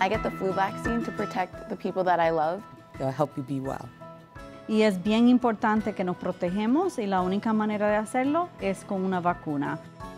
I get the flu vaccine to protect the people that I love. It'll help you be well. Y es bien importante que nos protegemos y la única manera de hacerlo es con una vacuna.